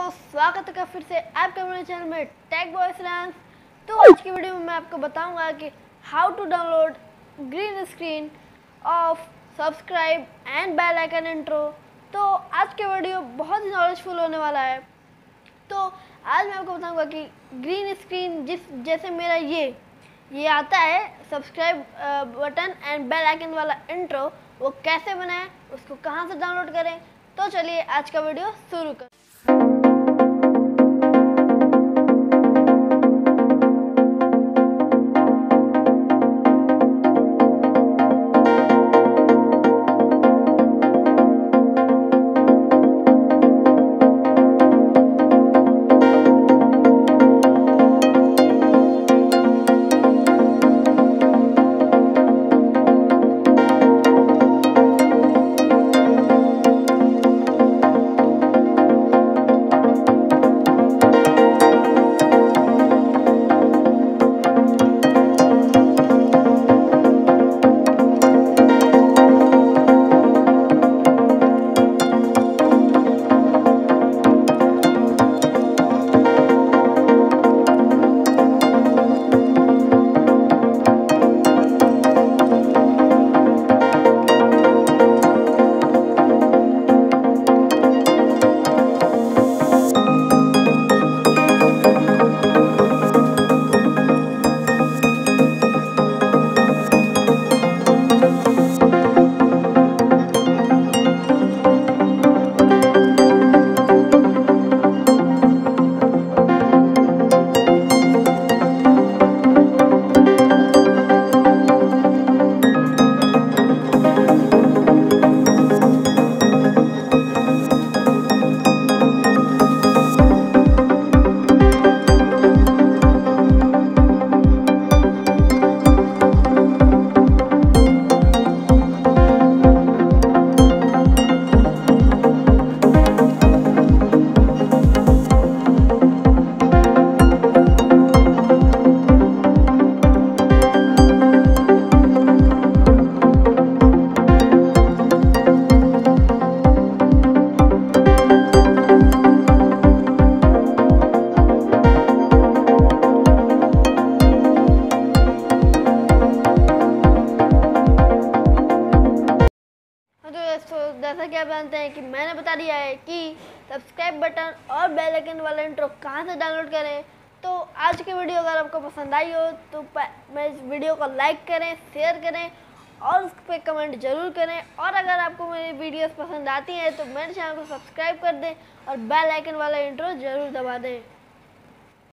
स्वागत है फिर से आपके मेरे चैनल में टेक बॉयज डांस। तो आज की वीडियो में मैं आपको बताऊंगा कि how to download green screen of subscribe and bell icon intro. तो आज के वीडियो बहुत ही नॉलेजफुल होने वाला है। तो आज मैं आपको बताऊंगा कि ग्रीन स्क्रीन जैसे मेरा ये आता है subscribe button and bell icon वाला इंट्रो, वो कैसे बनाएं, उसको कहाँ से डाउनलोड करें। तो चलिए आज का वीडियो शुरू करें। तो जैसा कि आप जानते हैं कि मैंने बता दिया है कि सब्सक्राइब बटन और बेल आइकन वाला इंट्रो कहाँ से डाउनलोड करें। तो आज की वीडियो अगर आपको पसंद आई हो तो मैं इस वीडियो को लाइक करें, शेयर करें और उस पर कमेंट ज़रूर करें। और अगर आपको मेरी वीडियोस पसंद आती हैं तो मेरे चैनल को सब्सक्राइब कर दें और बेल आइकन वाला इंट्रो ज़रूर दबा दें।